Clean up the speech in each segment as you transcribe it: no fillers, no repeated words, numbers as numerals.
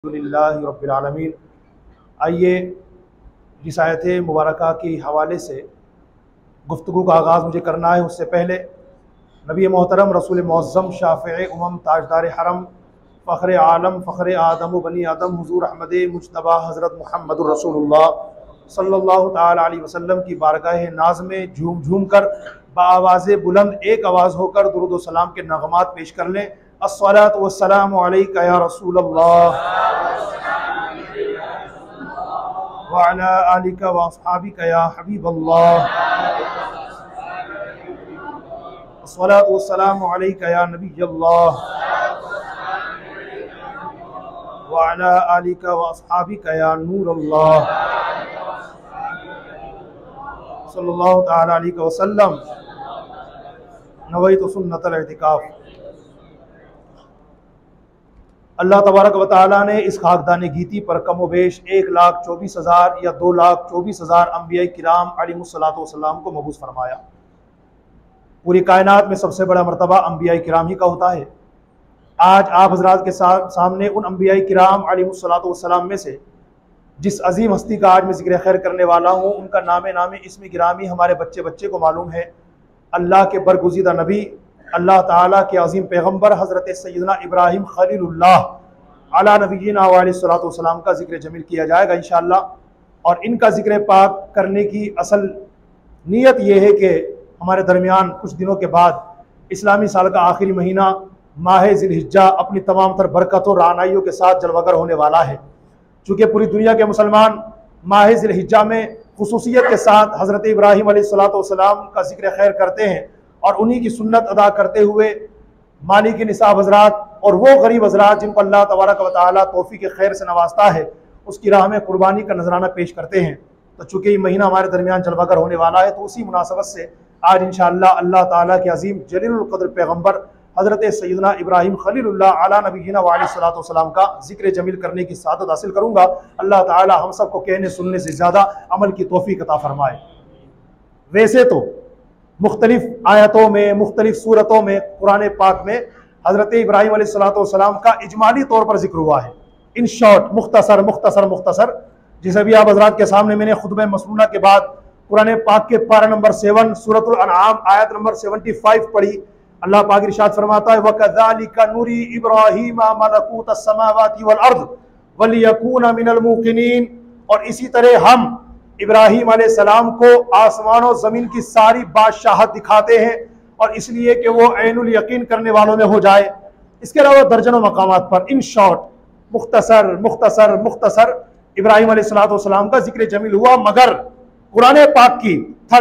अल्हम्दुलिल्लाहि रब्बिल आलमीन। आइए इस आयत मुबारका के हवाले से गुफ्तगू का आगाज़ मुझे करना है। उससे पहले नबी मोहतरम रसूल मुअज़्ज़म शाफ़िए उम्मम ताजदार हरम फ़ख्र आलम फ़ख्र आदम बनी आदम हुज़ूर अहमद मुज्तबा हज़रत मुहम्मदुर रसूलुल्लाह सल्लल्लाहु तआला अलैहि वसल्लम की बारगाह नाज़ में झूम झूम कर बाआवाज़ बुलंद एक आवाज़ होकर दुरूद व सलाम के नग़मात पेश कर लें। अस्सलातु वस्सलामु अलैका या रसूलल्लाह व अला आलिका व अस्हाबिका या हबीबल्लाह। अस्सलातु वस्सलामु अलैका या नबियल्लाह व अला आलिका व अस्हाबिका या नूरल्लाह सल्लल्लाहु तआला अलैहि वसल्लम। नवैतु सुन्नतल इतिकाफ। अल्लाह तबारक व तआला ने इस खाकदान गीती पर कम व बेश 1,24,000 या 2,24,000 अम्बिया किराम अलैहिमुस्सलातु वस्सलाम को मबूस फरमाया। पूरी कायनात में सबसे बड़ा मर्तबा अम्बिया किराम ही का होता है। आज आप हज़रात के सामने उन अम्बिया किराम अलैहिमुस्सलातु वस्सलाम में से जिस अजीम हस्ती का आज मैं ज़िक्र खैर करने वाला हूँ, उनका नामे इसमें गिरामी हमारे बच्चे बच्चे को मालूम है। अल्लाह के बरगुज़ीदा नबी, अल्लाह ताला के अजीम पैगम्बर हज़रत सैयदना इब्राहीम खलीलुल्लाह अला नबीना व अलैहिस्सलातु वस्सलाम का ज़िक्र जमील किया जाएगा इंशाअल्लाह। और इनका ज़िक्र पाक करने की असल नीयत ये है कि हमारे दरमियान कुछ दिनों के बाद इस्लामी साल का आखिरी महीना माह ज़िलहिज्जा अपनी तमाम तर बरकतों रानाइयों के साथ जलवागर होने वाला है। चूँकि पूरी दुनिया के मुसलमान माह ज़िलहिज्जा में खुसूसियत के साथ हज़रत इब्राहीम अलैहिस्सलातु वस्सलाम का ज़िक्र खैर करते हैं और उन्हीं की सुन्नत अदा करते हुए मालिक निसाब हज़रात और वो गरीब हज़रात जिनको अल्लाह तबारक व तआला तौफीक खैर से नवाजता है, उसकी राह में कुर्बानी का नजराना पेश करते हैं। तो चूँकि ये महीना हमारे दरमियान जलवागर होने वाला है, तो उसी मुनासबत से आज इंशाअल्लाह अल्लाह ताला के अजीम जलीलुल क़द्र पैगम्बर हज़रत सैयदना इब्राहीम खलीलुल्लाह अला नबीना व अलैहिस्सलातु वस्सलाम का ज़िक्र जमील करने की सादत हासिल करूँगा। अल्लाह ताला हम सबको कहने सुनने से ज़्यादा अमल की तौफीक अता फरमाए। वैसे तो मुख्तलिफ आयतों में मुख्तलिफ सूरतों में कुरान पाक में हज़रत इब्राहीम अलैहिस्सलातु वस्सलाम का इजमाली तौर पर जिक्र हुआ है। इन शॉर्ट मुख्तसर मुख्तसर मुख्तसर जिसे भी आप हज़रात के सामने मैंने खुतबा मसनूना के बाद कुरान पाक के पारा नंबर 7 सूरतुल अनआम आयत नंबर 75 पढ़ी। अल्लाह पाक इरशाद फरमाता है वकज़ालिका नूरी इब्राहीमा मलकूतस समावाति वल अर्द वलियकूना मिनल मूक़िनीन। और इसी तरह हम इब्राहीम अलैहिस्सलाम को आसमान और ज़मीन की सारी बादशाहत दिखाते हैं और इसलिए कि वो ऐनुल यकीन करने वालों में हो जाए। इसके अलावा दर्जनों मकामात पर इन शॉर्ट मुख्तसर मुख्तसर मुख्तसर इब्राहीम अलैहिस्सलातु वस्सलाम का जिक्र जमील हुआ। मगर कुरान पाक की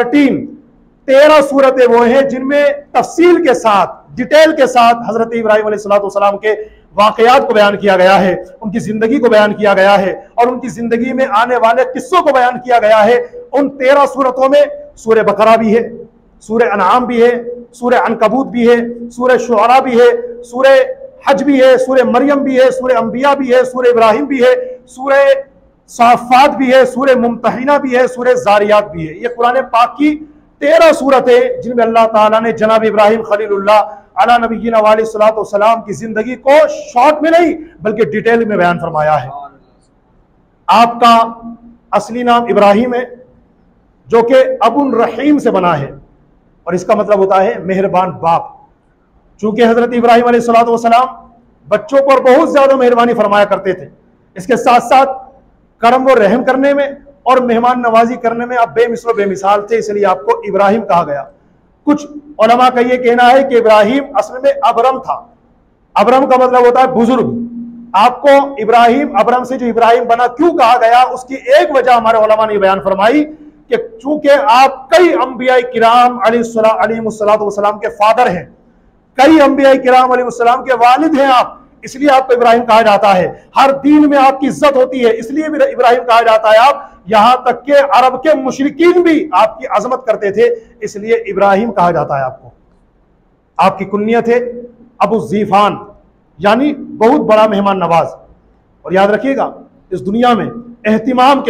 13 सूरतें वो हैं जिनमें तफसील के साथ डिटेल के साथ हज़रत इब्राहीम अलैहिस्सलातु वस्सलाम के वाक़यात को बयान किया गया है, उनकी ज़िंदगी को बयान किया गया है और उनकी ज़िंदगी में आने वाले किस्सों को बयान किया गया है। उन 13 सूरतों में सूरह बकरा भी है, सूरह अनआम भी है, सूरह अनकबूत भी है, सूरह शुअरा भी है, सूरह हज भी है, सूरह मरियम भी है, सूरह अंबिया भी है, सूरह इब्राहीम भी है, सूरह साफ़ात भी है, सूरह मुम्तहिना भी है, सूरह ज़ारियात भी है। ये कुरान पाक की 13 सूरतें जिनमें अल्लाह ताला ने जनाब इब्राहीम खलीलुल्लाह अला नबीना व अलैहिस्सलातु वस्सलाम की जिंदगी को शॉर्ट में नहीं बल्कि डिटेल में बयान फरमाया है। आपका असली नाम इब्राहीम है जो कि अबुन रहीम से बना है और इसका मतलब होता है मेहरबान बाप। चूंकि हजरत इब्राहीम अलैहिस्सलातु वस्सलाम बच्चों पर बहुत ज्यादा मेहरबानी फरमाया करते थे, इसके साथ साथ करम व रहम करने में और मेहमान नवाजी करने में आप बेमिसल बेमिसाल थे, इसलिए आपको इब्राहीम कहा गया। कुछ उलमा का यह कहना है कि इब्राहीम असल में अबरम था। अबरम का मतलब होता है बुजुर्ग। आपको इब्राहीम अबरम से जो इब्राहीम बना क्यों कहा गया, उसकी एक वजह हमारे उलमा ने बयान फरमाई कि चूंकि आप कई अंबिया किराम अलैहिस्सलातु वस्सलाम के फादर हैं, कई अंबिया किराम अलैहिस्सलाम के वालिद हैं आप, इसलिए आपको इब्राहीम कहा जाता है। हर दीन में आपकी इज्जत होती है, इसलिए भी इब्राहीम कहा जाता है आप। यहां तक के अरब के मुशरिकीन भी आपकी अजमत करते थे, इसलिए इब्राहीम कहा जाता है आपको। आपकी कुन्नियत है अबू ज़ीफान, यानी बहुत बड़ा मेहमान नवाज। और याद रखिएगा इस दुनिया में एहतिमाम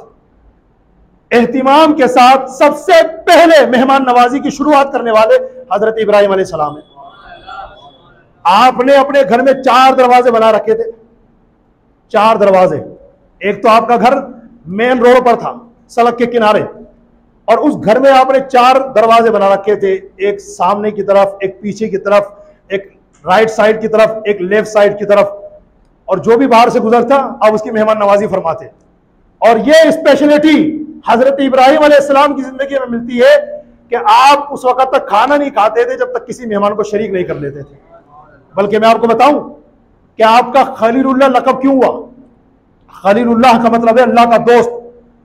के साथ सबसे पहले मेहमान नवाजी की शुरुआत करने वाले हजरत इब्राहीम अलैहिस्सलाम है। आपने अपने घर में 4 दरवाजे बना रखे थे, 4 दरवाजे। एक तो आपका घर मेन रोड पर था, सड़क के किनारे, और उस घर में आपने 4 दरवाजे बना रखे थे, एक सामने की तरफ, एक पीछे की तरफ, एक राइट साइड की तरफ, एक लेफ्ट साइड की तरफ, और जो भी बाहर से गुजरता आप उसकी मेहमान नवाजी फरमाते। और ये स्पेशलिटी हजरत इब्राहिम अलैहिस्सलाम की जिंदगी में मिलती है कि आप उस वक्त तक खाना नहीं खाते थे जब तक किसी मेहमान को शरीक नहीं कर लेते थे। बल्कि मैं आपको बताऊं कि आपका खलीलुल्लाह लक़ब क्यों हुआ। खलीलुल्लाह का मतलब है अल्लाह का दोस्त।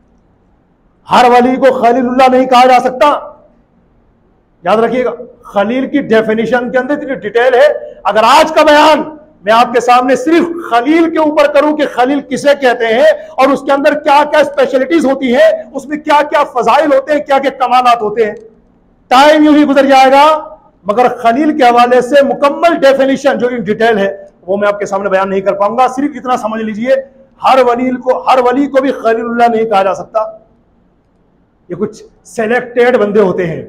हर वली को खलीलुल्लाह नहीं कहा जा सकता, याद रखिएगा। खलील की डेफिनेशन के अंदर इतनी डिटेल है। अगर आज का बयान मैं आपके सामने सिर्फ खलील के ऊपर करूं कि खलील किसे कहते हैं और उसके अंदर क्या क्या स्पेशलिटीज होती है, उसमें क्या क्या फजाइल होते हैं, क्या क्या कमालात होते हैं, टाइम यूं ही गुजर जाएगा। मगर खलील के हवाले से मुकम्मल डेफिनेशन जो इन डिटेल है वो मैं आपके सामने बयान नहीं कर पाऊंगा। सिर्फ इतना समझ लीजिए, हर वली को भी खलीलुल्लाह नहीं कहा जा सकता। ये कुछ सेलेक्टेड बंदे होते हैं,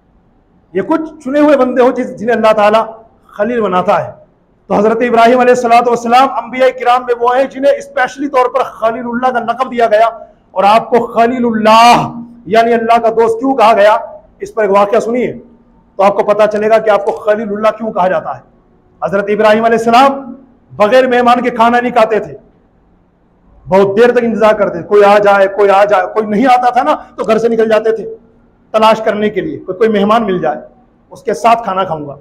ये कुछ चुने हुए बंदे हो जिन्हें अल्लाह ताला खलील बनाता है। तो हजरत इब्राहिम अलैहिस्सलाम अंबिया किराम में वो हैं जिन्हें स्पेशली तौर पर खलीलुल्लाह का लक़ब दिया गया। और आपको खलीलुल्लाह यानी अल्लाह का दोस्त क्यों कहा गया, इस पर एक वाकया सुनिए तो आपको पता चलेगा कि आपको खलीलुल्लाह क्यों कहा जाता है। हजरत इब्राहिम अलैहिस्सलाम बगैर मेहमान के खाना नहीं खाते थे, बहुत देर तक इंतजार करते, कोई आ जाए कोई आ जाए। कोई नहीं आता था ना तो घर से निकल जाते थे तलाश करने के लिए, कोई मेहमान मिल जाए उसके साथ खाना खाऊंगा।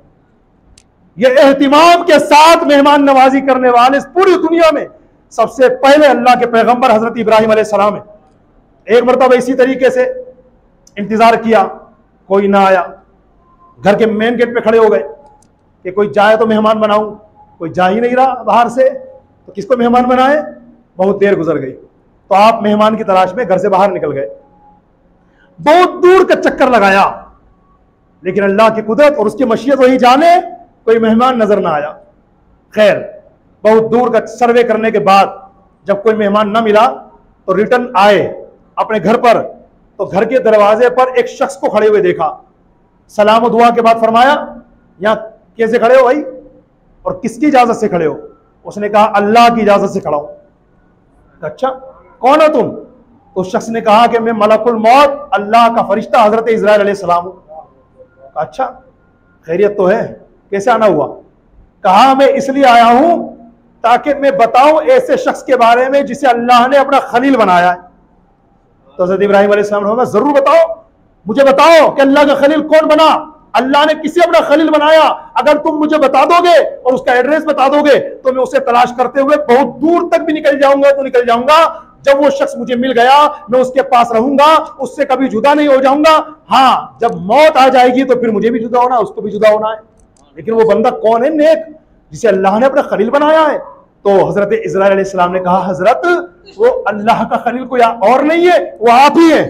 ये एहतिमाम के साथ मेहमान नवाजी करने वाले इस पूरी दुनिया में सबसे पहले अल्लाह के पैगंबर हजरत इब्राहिम अलैहिस्सलाम है। एक मरतबा इसी तरीके से इंतजार किया, कोई ना आया, घर के मेन गेट पे खड़े हो गए कि कोई जाए तो मेहमान बनाऊं, कोई जा ही नहीं रहा बाहर से, तो किसको मेहमान बनाए। बहुत देर गुजर गई तो आप मेहमान की तलाश में घर से बाहर निकल गए, बहुत दूर का चक्कर लगाया, लेकिन अल्लाह की कुदरत और उसकी मशीयत वही जाने कोई मेहमान नजर ना आया। खैर, बहुत दूर का सर्वे करने के बाद जब कोई मेहमान ना मिला तो रिटर्न आए अपने घर पर, तो घर के दरवाजे पर एक शख्स को खड़े हुए देखा। सलाम और दुआ के बाद फरमाया, यहां कैसे खड़े हो भाई और किसकी इजाजत से खड़े हो। उसने कहा अल्लाह की इजाजत से खड़ा हूं। अच्छा, कौन हो तुम। तो उस शख्स ने कहा कि मैं मलकुल मौत, अल्लाह का फरिश्ता हजरत इस्राइल अलैहिस्सलाम हूं। अच्छा, खैरियत तो है, कैसे आना हुआ। कहा मैं इसलिए आया हूं ताकि मैं बताऊं ऐसे शख्स के बारे में जिसे अल्लाह ने अपना खलील बनाया है। तो हजरत इब्राहिम अलैहिस्सलाम ने कहा जरूर बताओ, मुझे बताओ कि अल्लाह का खलील कौन बना, अल्लाह ने किसे अपना खलील बनाया। अगर तुम मुझे बता दोगे और उसका एड्रेस बता दोगे तो मैं उसे तलाश करते हुए बहुत दूर तक भी निकल जाऊंगा तो निकल जाऊंगा। जब वो शख्स मुझे मिल गया मैं उसके पास रहूंगा, उससे कभी जुदा नहीं हो जाऊंगा। हाँ, जब मौत आ जाएगी तो फिर मुझे भी जुदा होना, उसको भी जुदा होना है। लेकिन वो बंदा कौन है नेक जिसे अल्लाह ने अपना खलील बनाया है। तो हजरत इस्राइल अलैहिस्सलाम ने कहा हजरत वो अल्लाह का खलील कोई और नहीं है, वो आप ही है।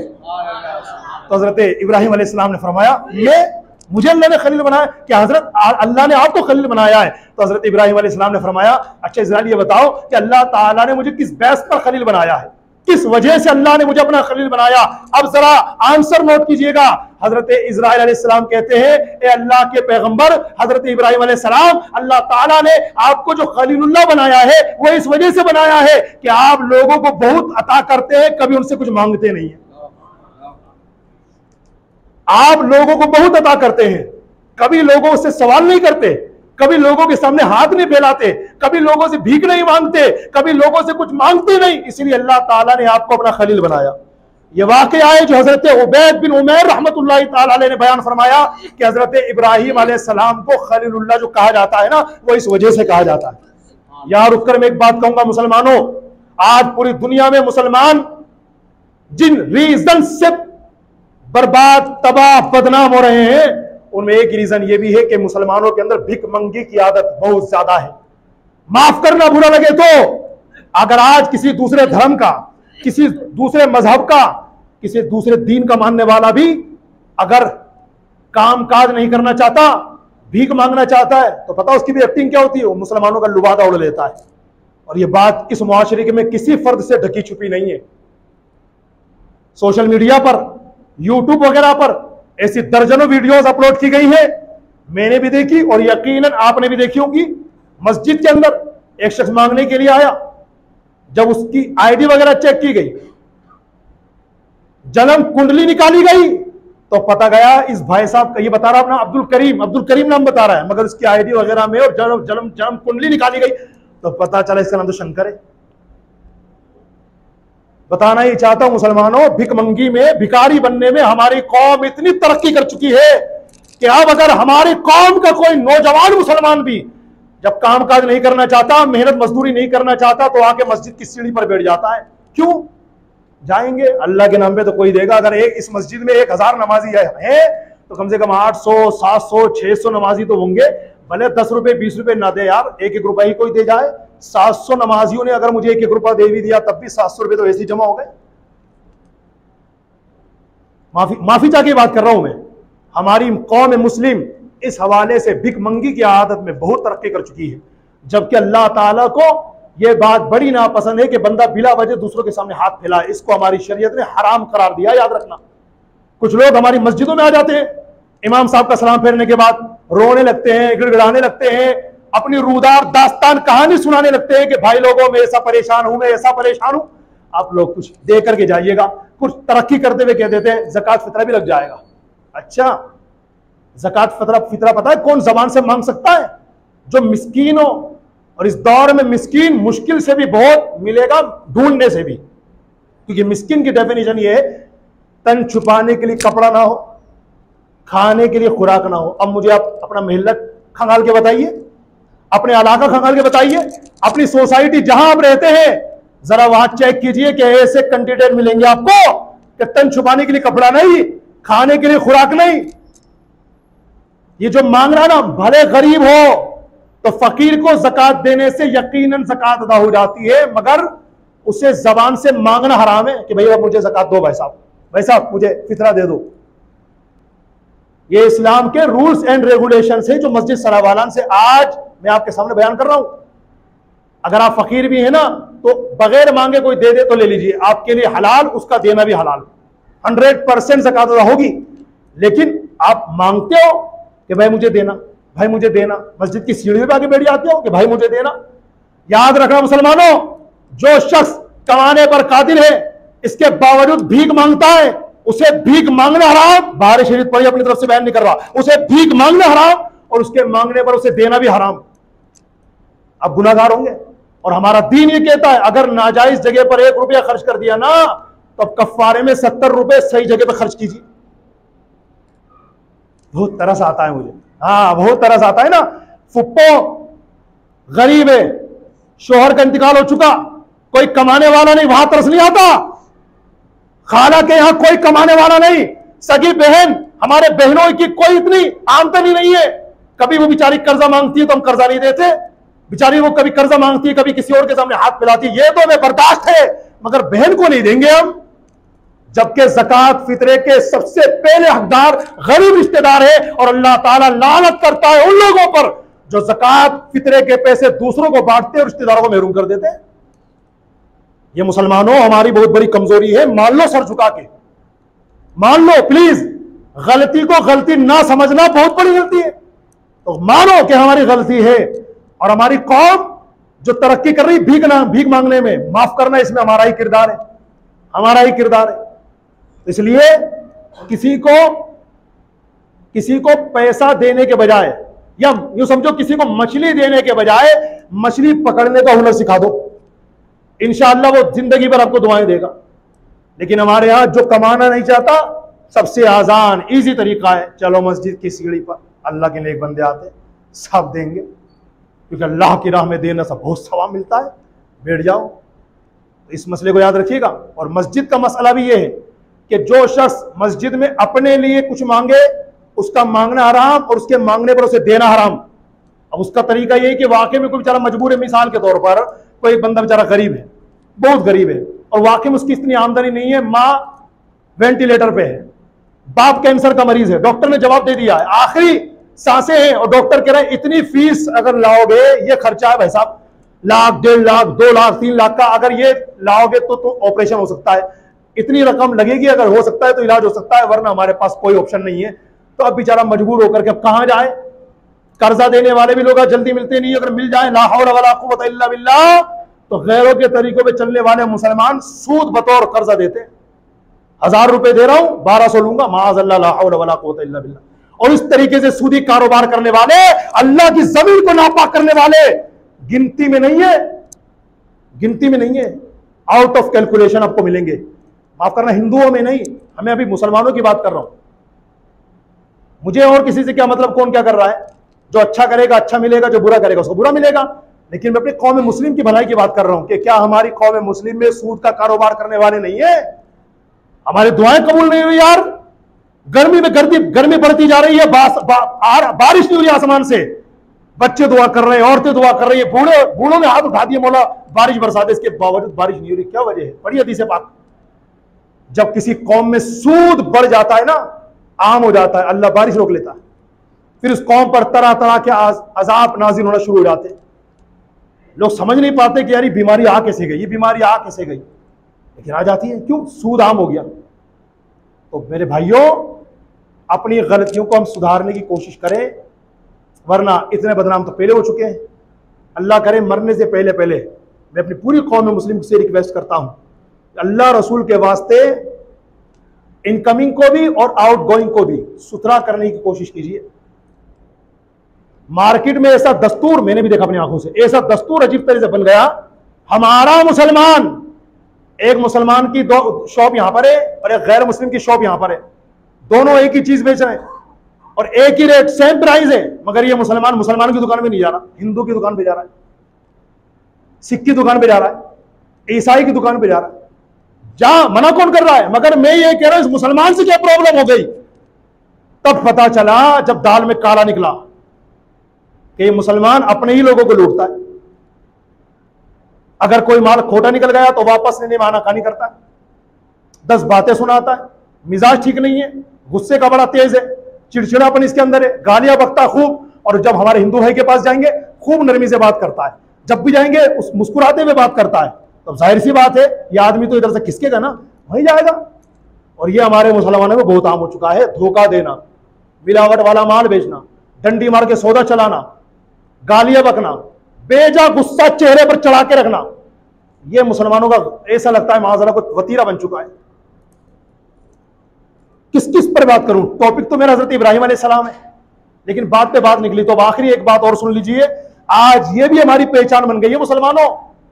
तो हजरत इब्राहिम अलैहिस्सलाम ने फरमाया मुझे अल्लाह ने खलील बनाया कि हजरत अल्लाह ने आपको खलील बनाया है। तो हजरत इब्राहिम अलैहिस्सलाम ने फरमाया अच्छा इस्राइल ये बताओ कि अल्लाह ताला ने मुझे किस बेस पर खलील बनाया है, किस वजह से अल्लाह ने मुझे अपना खलील बनाया। अब जरा आंसर नोट कीजिएगा। हजरत इस्राइल अलैहिस्सलाम कहते हैं ए अल्लाह के पैगंबर हजरत इब्राहिम अलैहिस्सलाम, अल्लाह ताला ने आपको जो खलीलुल्लाह बनाया है वो इस वजह से बनाया है कि आप लोगों को बहुत अता करते हैं, कभी उनसे कुछ मांगते नहीं है। आप लोगों को बहुत अता करते हैं, कभी लोगों से सवाल नहीं करते, कभी लोगों के सामने हाथ नहीं फैलाते, कभी लोगों से भीख नहीं मांगते, कभी लोगों से कुछ मांगते नहीं। इसलिए अल्लाह ताला ने आपको अपना खलील बनाया। यह वाकया है जो हजरत उबैद बिन उमैर रहमतुल्लाहि ताला अलैह ने बयान फरमाया कि हजरत इब्राहिम अलैहिस्सलाम को खलीलुल्लाह जो कहा जाता है ना वो इस वजह से कहा जाता है। यार रुककर मैं एक बात कहूंगा मुसलमानों, आज पूरी दुनिया में मुसलमान जिन रीजन से बर्बाद तबाह बदनाम हो रहे हैं उनमें एक रीजन ये भी है कि मुसलमानों के अंदर भिख मंगी की आदत बहुत ज्यादा है। माफ करना बुरा लगे तो अगर आज किसी दूसरे धर्म का, किसी दूसरे मजहब का, किसी दूसरे दीन का मानने वाला भी अगर काम काज नहीं करना चाहता, भीख मांगना चाहता है, तो पता उसकी भी एक्टिंग क्या होती है, वो मुसलमानों का लुबादा उड़ लेता है। और ये बात इस मुआशरे में किसी फर्द से ढकी छुपी नहीं है। सोशल मीडिया पर, यूट्यूब वगैरह पर ऐसी दर्जनों वीडियोस अपलोड की गई है, मैंने भी देखी और यकीनन आपने भी देखी होंगी। मस्जिद के अंदर एक शख्स मांगने के लिए आया, जब उसकी आईडी वगैरह चेक की गई, जन्म कुंडली निकाली गई, तो पता गया इस भाई साहब का, ये बता रहा अपना अब्दुल करीम नाम बता रहा है, मगर उसकी आईडी वगैरह में और जन्म कुंडली निकाली गई तो पता चला इसका नाम तो शंकर है। बताना ही चाहता हूं मुसलमानों, भिकमंगी में, भिखारी बनने में हमारी कौम इतनी तरक्की कर चुकी है कि अब अगर हमारी कौम का कोई नौजवान मुसलमान भी जब कामकाज नहीं करना चाहता, मेहनत मजदूरी नहीं करना चाहता, तो आके मस्जिद की सीढ़ी पर बैठ जाता है। क्यों जाएंगे? अल्लाह के नाम पे तो कोई देगा। अगर इस मस्जिद में 1000 नमाजी है तो कम से कम 800, 700, 600 नमाजी तो होंगे। भले 10 रुपए 20 रुपए ना दे यार, 1-1 रुपए ही कोई दे जाए। 700 नमाजियों ने अगर मुझे 1-1 रुपया दे भी दिया तब भी 700 रुपए तो ऐसे ही जमा हो गए। माफी चाह के बात कर रहा हूं मैं। हमारी कौम मुस्लिम इस हवाले से भिकमंगी की आदत में बहुत तरक्की कर चुकी है, जबकि अल्लाह ताला को यह बात बड़ी नापसंद है कि बंदा बिला वजह दूसरों के सामने हाथ फैलाए। इसको हमारी शरीयत ने हराम करार दिया, याद रखना। कुछ लोग हमारी मस्जिदों में आ जाते हैं, इमाम साहब का सलाम फेरने के बाद रोने लगते हैं, गिड़गिड़ाने लगते हैं, अपनी रूदार दास्तान कहानी सुनाने लगते हैं कि भाई लोगों मैं ऐसा परेशान हूं, मैं ऐसा परेशान हूं। आप लोग कुछ दे करके जाइएगा, कुछ तरक्की करते हुए कह देते हैं ज़कात फितरा भी लग जाएगा। अच्छा, ज़कात फितरा पता है कौन जबान से मांग सकता है? जो मिस्कीन हो, और इस दौर में मिस्कीन मुश्किल से भी बहुत मिलेगा, ढूंढने से भी, क्योंकि मिस्कीन की डेफिनेशन ये है तन छुपाने के लिए कपड़ा ना हो, खाने के लिए खुराक ना हो। अब मुझे आप अपना मोहल्ला खंगाल के बताइए, अपने इलाका खंगाल के बताइए, अपनी सोसाइटी जहां आप रहते हैं जरा वहां चेक कीजिए कि ऐसे कैंडिडेट मिलेंगे आपको कि तन छुपाने के लिए कपड़ा नहीं, खाने के लिए खुराक नहीं। ये जो मांग रहा ना, भले गरीब हो तो फकीर को ज़कात देने से यकीनन ज़कात अदा हो जाती है, मगर उसे जबान से मांगना हराम है कि भैया मुझे ज़कात दो, भाई साहब मुझे फितरा दे दो। ये इस्लाम के रूल्स एंड रेगुलेशन है जो मस्जिद सरावालान से आज मैं आपके सामने बयान कर रहा हूं। अगर आप फकीर भी है ना तो बगैर मांगे कोई दे दे तो ले लीजिए, आपके लिए हलाल, उसका देना भी हलाल, 100% ज़कात अदा होगी। लेकिन आप मांगते हो कि भाई मुझे देना, भाई मुझे देना, मस्जिद की सीढ़ी पे आके बैठ जाते हो कि भाई मुझे देना। याद रखना मुसलमानों, जो शख्स कमाने पर कादिर है इसके बावजूद भीख मांगता है, उसे भीख मांगना हराम। बाहर शरीयत पढ़ी, अपनी तरफ से बयान नहीं कर रहा, उसे भीख मांगना हराम और उसके मांगने पर उसे देना भी हराम। अब गुनाहगार होंगे। और हमारा दीन ये कहता है अगर नाजायज जगह पर 1 रुपया खर्च कर दिया ना तो अब कफ्फारे में 70 रुपए सही जगह पर खर्च कीजिए। बहुत तरस आता है मुझे, हाँ बहुत तरस आता है ना। फुप्पो गरीब है, शोहर का इंतकाल हो चुका, कोई कमाने वाला नहीं, वहां तरस नहीं आता। खाला के यहां कोई कमाने वाला नहीं, सगी बहन, हमारे बहनों की कोई इतनी आमदनी नहीं है, कभी वो बेचारी कर्जा मांगती है तो हम कर्जा नहीं देते, बेचारी वो कभी कर्जा मांगती है, कभी किसी और के सामने हाथ फैलाती है, ये तो हमें बर्दाश्त है, मगर बहन को नहीं देंगे हम। जबकि ज़कात फितरे के सबसे पहले हकदार गरीब रिश्तेदार है, और अल्लाह ताला लानत करता है उन लोगों पर जो ज़कात फितरे के पैसे दूसरों को बांटते और रिश्तेदारों को महरूम कर देते हैं। ये मुसलमानों हमारी बहुत बड़ी कमजोरी है, मान लो सर झुका के, मान लो प्लीज। गलती को गलती ना समझना बहुत बड़ी गलती है, तो मानो कि हमारी गलती है। और हमारी कौम जो तरक्की कर रही भीख मांगने में, माफ करना इसमें हमारा ही किरदार है, हमारा ही किरदार है। इसलिए किसी को पैसा देने के बजाय, या यूं समझो किसी को मछली देने के बजाय मछली पकड़ने का हुनर सिखा दो, इंशाअल्लाह वो जिंदगी भर आपको दुआएं देगा। लेकिन हमारे यहां जो कमाना नहीं चाहता, सबसे आसान इजी तरीका है, चलो मस्जिद की सीढ़ी पर अल्लाह के नेक बंदे आते सब देंगे, क्योंकि अल्लाह की राह में देने से बहुत सवाब मिलता है, बैठ जाओ। तो इस मसले को याद रखिएगा। और मस्जिद का मसला भी यह है कि जो शख्स मस्जिद में अपने लिए कुछ मांगे उसका मांगना हराम और उसके मांगने पर उसे देना हराम। अब उसका तरीका यही कि वाकई में कोई बेचारा मजबूर है, मिसाल के तौर पर कोई बंदा बेचारा गरीब है, बहुत गरीब है, और वाकई में उसकी इतनी आमदनी नहीं है, माँ वेंटिलेटर पे है, बाप कैंसर का मरीज है, डॉक्टर ने जवाब दे दिया है, आखिरी सांसें हैं, और डॉक्टर कह रहे हैं इतनी फीस अगर लाओगे, ये खर्चा है भाई साहब, 1 लाख, 1.5 लाख, 2 लाख, 3 लाख का, अगर ये लाओगे तो ऑपरेशन हो सकता है, इतनी रकम लगेगी, अगर हो सकता है तो इलाज हो सकता है, वरना हमारे पास कोई ऑप्शन नहीं है। तो अब बेचारा मजबूर होकर के अब कहां जाए। कर्जा देने वाले भी लोग जल्दी मिलते नहीं, अगर मिल जाए ला हौला वला कुव्वता इल्ला बिल्लाह, तो गैरों के तरीकों पे चलने वाले मुसलमान सूद बतौर कर्जा देते हैं। 1000 रुपए दे रहा हूं, 1200 लूंगा, माअज़ल्लाह ला हौला वला कुव्वता इल्ला बिल्लाह। और इस तरीके से सूदी कारोबार करने वाले, अल्लाह की जमीन को नापाक करने वाले गिनती में नहीं है, गिनती में नहीं है। आउट ऑफ कैलकुलेशन आपको मिलेंगे। माफ करना, हिंदुओं में नहीं, हमें अभी मुसलमानों की बात कर रहा हूं। मुझे और किसी से क्या मतलब, कौन क्या कर रहा है। जो अच्छा करेगा अच्छा मिलेगा, जो बुरा करेगा उसको बुरा मिलेगा। लेकिन मैं अपनी कौम मुस्लिम की भलाई की बात कर रहा हूं कि क्या हमारी कौम मुस्लिम में सूद का कारोबार करने वाले नहीं है? हमारी दुआएं कबूल नहीं हुई यार। गर्मी में गर्मी बढ़ती जा रही है, बारिश नहीं हो रही आसमान से। बच्चे दुआ कर रहे हैं, औरतें दुआ कर रही है, बूढ़ों ने हाथ उठा दिए, मौला बारिश बरसा दे। इसके बावजूद बारिश नहीं हो रही, क्या वजह है? पढ़िए हदीस पाक। जब किसी कौम में सूद बढ़ जाता है ना, आम हो जाता है, अल्लाह बारिश रोक लेता है। फिर उस कौम पर तरह तरह के अजाब नाजिल होना शुरू हो जाते हैं। लोग समझ नहीं पाते कि यार ये बीमारी आ कैसे गई, ये बीमारी आ कैसे गई, लेकिन आ जाती है। क्यों? सूद आम हो गया। तो मेरे भाइयों, अपनी गलतियों को हम सुधारने की कोशिश करें, वरना इतने बदनाम तो पहले हो चुके हैं। अल्लाह करे मरने से पहले पहले मैं अपनी पूरी कौम मुस्लिम से रिक्वेस्ट करता हूं, अल्लाह रसूल के वास्ते इनकमिंग को भी और आउट गोइंग को भी सुथरा करने की कोशिश कीजिए। मार्केट में ऐसा दस्तूर, मैंने भी देखा अपनी आंखों से, ऐसा दस्तूर अजीब तरह से बन गया। हमारा मुसलमान, एक मुसलमान की 2 शॉप यहां पर है और एक गैर मुस्लिम की शॉप यहां पर है, दोनों एक ही चीज बेच रहे हैं और एक ही रेट, सेम प्राइस है। मगर ये मुसलमान की दुकान में नहीं जा रहा, हिंदू की दुकान पे जा रहा है, सिख की दुकान पे जा रहा है, ईसाई की दुकान पे जा रहा है। जा मना कौन कर रहा है? मगर मैं ये कह रहा हूं, इस मुसलमान से क्या प्रॉब्लम हो गई? तब पता चला जब दाल में काला निकला कि ये मुसलमान अपने ही लोगों को लूटता है। अगर कोई माल खोटा निकल गया तो वापस लेने में आनाकानी करता है, 10 बातें सुनाता है, मिजाज ठीक नहीं है, गुस्से का बड़ा तेज है, चिड़चिड़ापन इसके अंदर है, गालियां बकता खूब। और जब हमारे हिंदू भाई के पास जाएंगे खूब नरमी से बात करता है, जब भी जाएंगे उस मुस्कुराते हुए बात करता है। तो जाहिर सी बात है ये आदमी तो इधर से खिसकेगा ना, वहीं जाएगा। और ये हमारे मुसलमानों में बहुत आम हो चुका है, धोखा देना, मिलावट वाला माल बेचना, डंडी मार के सौदा चलाना, गालियां बकना, बेजा गुस्सा चेहरे पर चढ़ा के रखना। ये मुसलमानों का ऐसा लगता है माज़अल्लाह को वतीरा बन चुका है। किस किस पर बात करूं? टॉपिक तो मेरा हजरत इब्राहिम अलैहिस्सलाम है, लेकिन बात पे बात निकली तो अब आखिरी एक बात और सुन लीजिए। आज ये भी हमारी पहचान बन गई है मुसलमानों।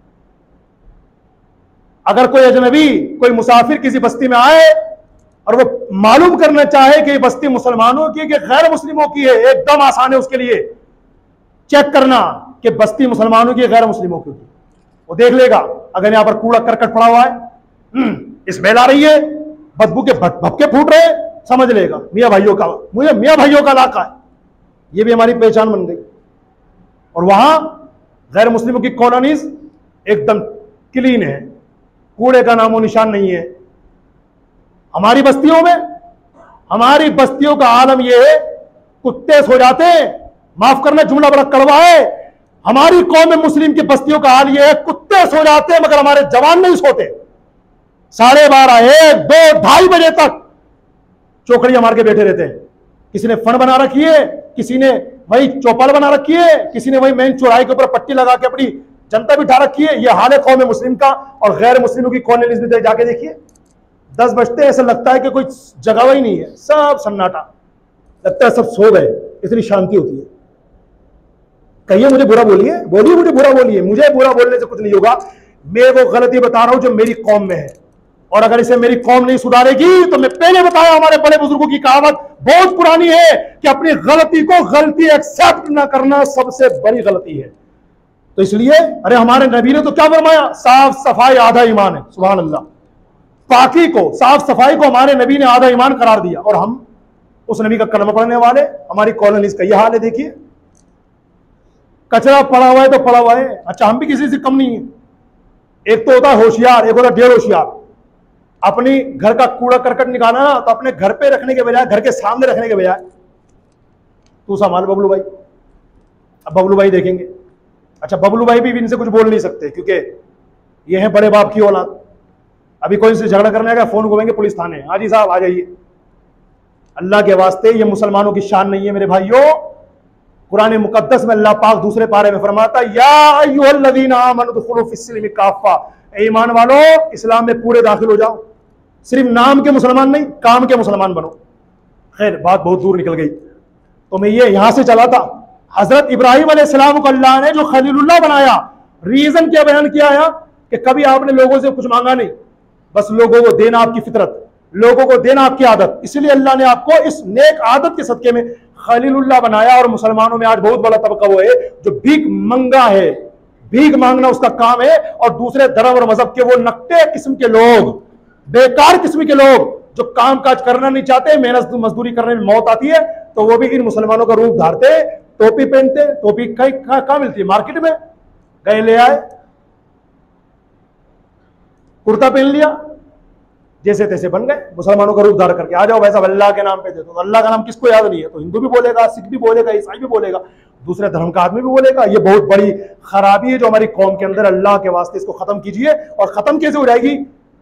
अगर कोई अजनबी, कोई मुसाफिर किसी बस्ती में आए और वो मालूम करना चाहे कि ये बस्ती मुसलमानों की है कि गैर मुस्लिमों की है, एकदम आसान है उसके लिए चेक करना कि बस्ती मुसलमानों की है गैर मुस्लिमों की। वो देख लेगा, अगर यहां पर कूड़ा करकट पड़ा हुआ है, स्मेल आ रही है, बदबू के भपके फूट रहे, समझ लेगा मियां भाइयों का, मुझे मियां भाइयों का इलाका है। ये भी हमारी पहचान बन गई। और वहां गैर मुस्लिमों की कॉलोनीज एकदम क्लीन है, कूड़े का नामो निशान नहीं है। हमारी बस्तियों का आलम यह है, कुत्ते सो जाते हैं, माफ करना जुमला बड़ा कड़वा है, हमारी कौम मुस्लिम की बस्तियों का हाल यह है, कुत्ते सो जाते हैं मगर हमारे जवान नहीं सोते। 12:30, 1, 2, 2:30 बजे तक चौकड़ियां मार के बैठे रहते हैं। किसी ने फन बना रखी है, किसी ने वही चौपाल बना रखी है, किसी ने वही मेन चौराहे के ऊपर पट्टी लगा के अपनी जनता बिठा रखी है। यह हाल है कौम मुस्लिम का। और गैर मुस्लिमों की कॉलोनीज में जाके देखिए, 10 बजते ऐसा लगता है कि कोई जगह ही नहीं है, सब सन्नाटा, लगता है सब सो गए, इतनी शांति होती है। कहिए मुझे बुरा बोलिए, मुझे बुरा बोलिए, मुझे बुरा बोलने से कुछ नहीं होगा। मैं वो गलती बता रहा हूं जो मेरी कौम में है, और अगर इसे मेरी कौम नहीं सुधारेगी तो मैं पहले बताया, हमारे बड़े बुजुर्गों की कहावत बहुत पुरानी है कि अपनी गलती को गलती एक्सेप्ट ना करना सबसे बड़ी गलती है। तो इसलिए अरे हमारे नबी ने तो क्या फरमाया, साफ सफाई आधा ईमान है। सुभान अल्लाह, पाकी को, साफ सफाई को हमारे नबी ने आधा ईमान करार दिया। और हम उस नबी का कलमा पढ़ने वाले, हमारी कॉलोनीज का यह हाल है। देखिए कचरा पड़ा हुआ है तो पड़ा हुआ है। अच्छा, हम भी किसी से कम नहीं है। एक तो होता है होशियार, एक होता है ढेर होशियार। अपनी घर का कूड़ा करकट निकालना ना तो अपने घर पे रखने के बजाय, घर के सामने रखने के बजाय तू संभाल बबलू भाई। अब बबलू भाई देखेंगे, अच्छा बबलू भाई भी इनसे कुछ बोल नहीं सकते क्योंकि ये है बड़े बाप की औलाद। अभी कोई इनसे झगड़ा करने आएगा, फोन घूमेंगे पुलिस थाने, हाँ जी साहब आ जाइए। अल्लाह के वास्ते ये मुसलमानों की शान नहीं है मेरे भाइयों। कुरान मुकद्दस में अल्लाह पाक दूसरे पारे में फरमाता या अय्युहल्लज़ीना आमनु दुखुलू फिस्सिल्मि काफ़ा, ईमान वालों इस्लाम में पूरे दाखिल हो जाओ, सिर्फ नाम के मुसलमान नहीं काम के मुसलमान बनो। खैर बात बहुत दूर निकल गई, तो मैं ये यहां से चला था। हजरत इब्राहिम अलैहिस्सलाम को अल्लाह ने जो खलीलुल्लाह बनाया, रीजन क्या बयान किया है कि कभी आपने लोगों से कुछ मांगा नहीं, बस लोगों को देना आपकी फितरत, लोगों को देना आपकी आदत, इसलिए अल्लाह ने आपको इस नेक आदत के सदके में खलीलुल्लाह बनाया। और मुसलमानों में आज बहुत बड़ा तबका वो है जो भीख मंगा है, भीख मांगना उसका काम है, और दूसरे धर्म और मजहब के वो नक्टे किस्म के लोग, बेकार किस्म के लोग जो काम काज करना नहीं चाहते, मेहनत मजदूरी करने में मौत आती है तो वो भी इन मुसलमानों का रूप धारते, टोपी पहनते। टोपी कहाँ मिलती है? मार्केट में गए ले आए, कुर्ता पहन लिया, जैसे तैसे बन गए मुसलमानों का रूप धार करके। आ जाओ भाई साहब अल्लाह के नाम पे दे दो, तो अल्लाह का नाम किसको याद नहीं है? तो हिंदू भी बोलेगा, सिख भी बोलेगा, ईसाई भी बोलेगा, दूसरे धर्म का आदमी भी बोलेगा। ये बहुत बड़ी खराबी है जो हमारी कौम के अंदर। अल्लाह के वास्ते इसको खत्म कीजिए। और खत्म कैसे हो जाएगी?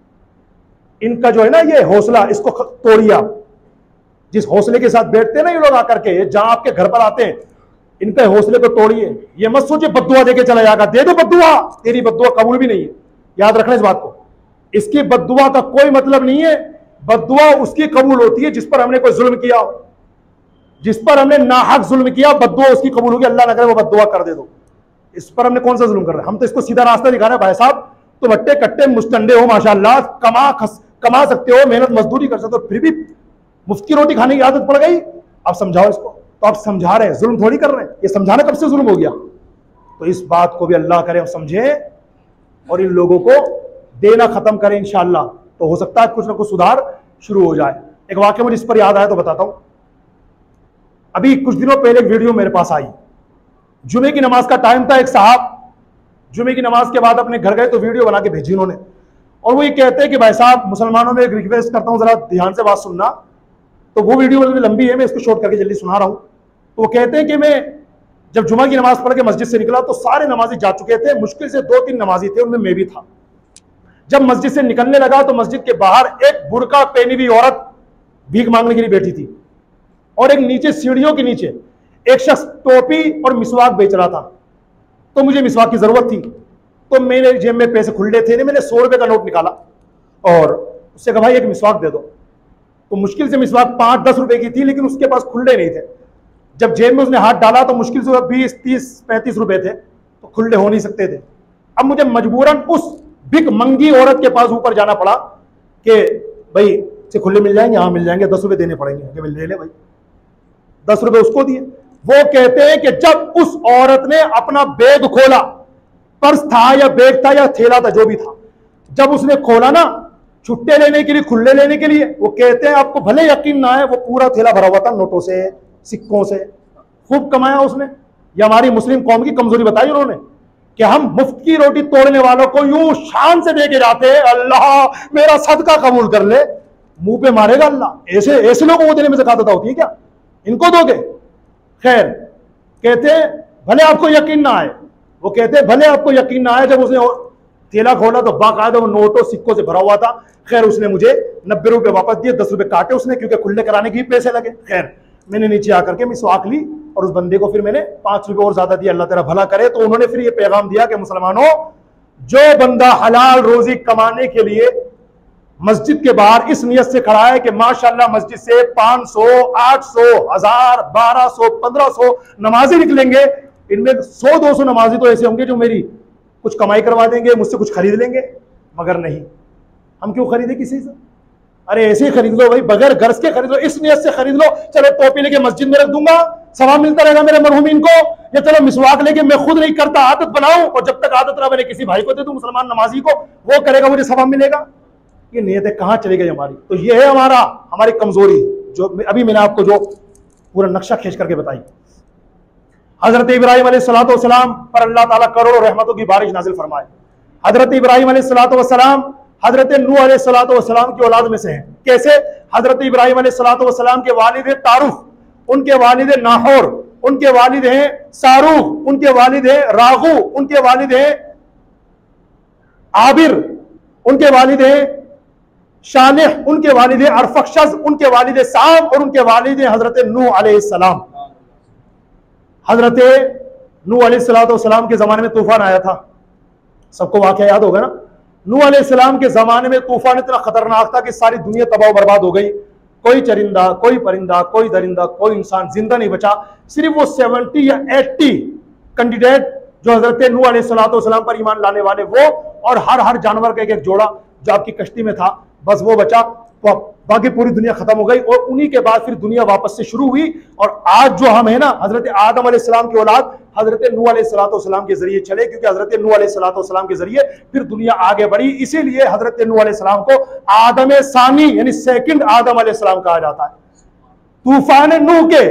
इनका जो है ना ये हौसला, इसको तोड़िए आप। जिस हौसले के साथ बैठते हैं ना ये लोग आकर के, जहां आपके घर पर आते हैं, इनके हौसले को तोड़िए। ये मत सोचिए बद्दुआ देके चला जाएगा, दे दो बद्दुआ, तेरी बद्दुआ कबूल भी नहीं है। याद रखना इस बात को, इसकी बद्दुआ का कोई मतलब नहीं है। बद्दुआ उसकी कबूल होती है जिस पर हमने कोई जुल्म किया हो, जिस पर हमने नाहक जुल्म किया, बद्दुआ उसकी कबूल होगी। अल्लाह ना करे वो बद्दुआ कर दे दो। इस पर हमने कौन सा जुल्म कर रहे हैं? हम तो इसको सीधा रास्ता दिखा रहे हैं। भाई साहब तुम अट्टे कट्टे मुस्तंडे हो, माशाअल्लाह, कमा सकते हो, मेहनत मजदूरी कर सकते हो, फिर भी मुफ्त की रोटी खाने की आदत पड़ गई। आप समझाओ इसको। तो आप समझा रहे हैं, जुल्म थोड़ी कर रहे हैं। ये समझाना कब से जुल्म हो गया? तो इस बात को भी अल्लाह करे हम समझें और इन लोगों को देना खत्म करें इंशाअल्लाह। तो हो सकता है कुछ ना कुछ सुधार शुरू हो जाए। एक वाकया मुझे इस पर याद आया तो बताता हूं। अभी कुछ दिनों पहले एक वीडियो मेरे पास आई, जुमे की नमाज का टाइम था। एक साहब जुमे की नमाज के बाद अपने घर गए तो वीडियो बना के भेजी उन्होंने, और वो ये कहते हैं कि भाई साहब मुसलमानों में एक रिक्वेस्ट करता हूं, जरा ध्यान से बात सुनना। तो वो वीडियो लंबी है, मैं इसको शॉर्ट करके जल्दी सुना रहा हूं। तो वो कहते हैं कि मैं जब जुमा की नमाज पढ़ के मस्जिद से निकला तो सारे नमाजी जा चुके थे, मुश्किल से 2-3 नमाजी थे, उनमें मैं भी था। जब मस्जिद से निकलने लगा तो मस्जिद के बाहर एक बुर्का पहनी हुई औरत भीख मांगने के लिए बैठी थी, और एक नीचे सीढ़ियों के नीचे एक शख्स टोपी और मिसवाक बेच रहा था। तो मुझे मिसवाक की जरूरत थी, तो मेरे जेब में पैसे खुले थे, मैंने 100 रुपए का नोट निकाला और उससे कहा भाई एक मिसवाक दे दो। तो मुश्किल से मिसवाक 5-10 रुपए की थी, लेकिन उसके पास खुले नहीं थे। जब जेब में उसने हाथ डाला तो मुश्किल से 20-30-35 रुपए थे, तो खुले हो नहीं सकते थे। अब मुझे मजबूरन उस भिख मंगी औरत के पास ऊपर जाना पड़ा कि भाई से खुले मिल जाएंगे? हाँ मिल जाएंगे, 10 रुपए देने पड़ेंगे। ले ले भाई, 10 रुपए उसको दिए। वो कहते हैं कि जब उस औरत ने अपना बैग खोला, पर्स था या बैग था या थैला था, जो भी था, जब उसने खोला ना छुट्टे लेने के लिए, खुले लेने के लिए, वो कहते हैं आपको भले यकीन ना है, वो पूरा थैला भरा हुआ था नोटों से, सिक्कों से। खूब कमाया उसने। ये हमारी मुस्लिम कौम की कमजोरी बताई उन्होंने कि हम मुफ्त की रोटी तोड़ने वालों को यूं शान से दे के जाते हैं, अल्लाह मेरा सदका कबूल कर ले। मुंह पे मारेगा अल्लाह। ऐसे ऐसे लोगों को देने में ज़कात अता होती है क्या? इनको दोगे? खैर कहते हैं भले आपको यकीन ना आए, वो कहते हैं भले आपको यकीन ना आए। जब उसने थैला खोला तो बाकायदा वो नोटों सिक्कों से भरा हुआ था। खैर उसने मुझे 90 रुपए वापस दिए, 10 रुपए काटे उसने, क्योंकि खुले कराने के भी पैसे लगे। खैर मैंने नीचे आकर के मिसवाक ली और उस बंदे को फिर मैंने 5 रुपए और ज्यादा दिया, अल्लाह तेरा भला करे। तो उन्होंने फिर ये पैगाम दिया कि मुसलमानों, जो बंदा हलाल रोजी कमाने के लिए मस्जिद के बाहर इस नियत से खड़ा है कि माशाल्लाह मस्जिद से 500, 800, 1000, 1200, 1500 नमाजी निकलेंगे, इनमें 100-200 नमाजी तो ऐसे होंगे जो मेरी कुछ कमाई करवा देंगे, मुझसे कुछ खरीद लेंगे। मगर नहीं, हम क्यों खरीदे किसी से? अरे ऐसे ही खरीद लो भाई, बगैर गर्ज के खरीद लो, इस नियत से खरीद लो, चलो टोपी लेके मस्जिद में रख दूंगा, सवाब मिलता रहेगा मेरे मरहूमीन को। या चलो मिसवाक लेके मैं खुद नहीं करता, आदत बनाऊं, और जब तक आदत ना बने किसी भाई को दे दूं, मुसलमान नमाजी को, वो करेगा, मुझे सवाब मिलेगा। ये नियतें कहां चली गई हमारी? तो ये है हमारी कमजोरी, जो अभी मैंने आपको जो पूरा नक्शा खींच करके बताई। हजरत इब्राहिम अलैहिस्सलाम पर अल्लाह ताला करोड़ों रहमतों की बारिश नाजिल फरमाए। हजरत इब्राहिम अलैहिस्सलाम हजरत नूह अलैहिस्सलाम की औलाद में से हैं। कैसे? हजरत इब्राहिम अलैहिस्सलाम के वालिद हैं तारुफ, उनके वालिद हैं नाहोर, उनके वालिद हैं सारूख, उनके वालिद हैं रागू, उनके वालिद हैं आबिर, उनके वालिद हैं शानिह, उनके वालिद हैं अरफक्षज, उनके वालिद साम, और उनके वालिद हैं हजरत नूह अलैहिस्सलाम। हजरत नूह अलैहिस्सलाम के ज़माने में तूफान आया था, सबको वाक़या याद होगा ना। नूह अलैहिस्सलाम के ज़माने में तूफान इतना खतरनाक था कि सारी दुनिया तबाह बर्बाद हो गई। कोई चरिंदा, कोई परिंदा, कोई दरिंदा, कोई इंसान जिंदा नहीं बचा। सिर्फ वो 70 या 80 कैंडिडेट जो हजरत नूह अलैहिस्सलाम पर ईमान लाने वाले, वो और हर जानवर का एक एक जोड़ा जो आपकी कश्ती में था, बस वो बचा। बाकी पूरी दुनिया खत्म हो गई और उन्हीं के बाद फिर दुनिया वापस से शुरू हुई। और आज जो हम है ना, हजरत आदम अलैहिस्सलाम की औलाद हजरत नूह अलैहिस्सलाम के जरिए चले, क्योंकि हजरत नूह अलैहिस्सलाम के जरिए फिर दुनिया आगे बढ़ी। इसीलिए हजरत नूह अलैहिस्सलाम को आदम सानी यानी सेकंड आदम अलैहिस्सलाम कहा जाता है। तूफान नूह के